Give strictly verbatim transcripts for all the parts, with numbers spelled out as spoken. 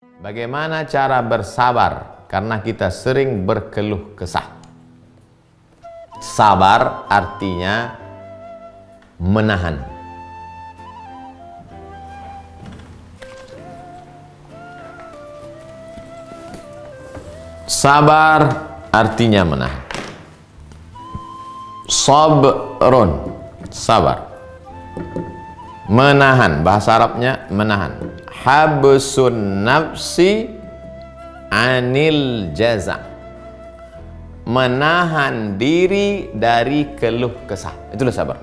Bagaimana cara bersabar karena kita sering berkeluh kesah? Sabar artinya menahan. Sabar artinya menahan. Sabrun, sabar. Menahan, bahasa Arabnya menahan. Habsun nafsi anil jaza, menahan diri dari keluh kesah. Itulah sabar.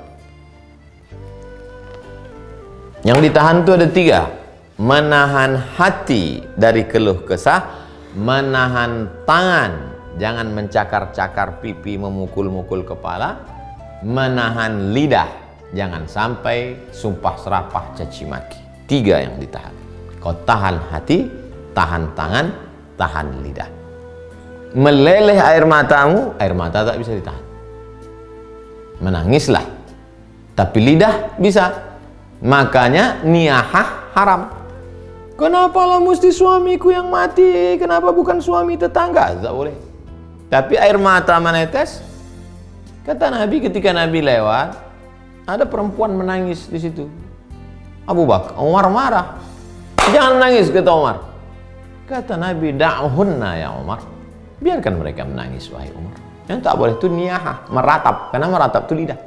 Yang ditahan itu ada tiga. Menahan hati dari keluh kesah, menahan tangan, jangan mencakar-cakar pipi, memukul-mukul kepala, menahan lidah, jangan sampai sumpah serapah caci maki. Tiga yang ditahan. Kau tahan hati, tahan tangan, tahan lidah. Meleleh air matamu, air mata tak bisa ditahan. Menangislah, tapi lidah bisa. Makanya niyahah haram. Kenapa lah mesti suamiku yang mati? Kenapa bukan suami tetangga? Tak boleh. Tapi air mata menetes. Kata Nabi ketika Nabi lewat, ada perempuan menangis di situ. Abu Bakar, Umar marah. Jangan nangis, kata Umar. Kata Nabi, da'uhunna ya Umar. Biarkan mereka menangis, wahai Umar. Yang tak boleh itu niyahah, meratap. Karena meratap itu lidah.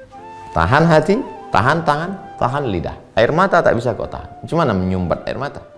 Tahan hati, tahan tangan, tahan lidah. Air mata tak bisa kau tahan. Cuma menyumbat air mata.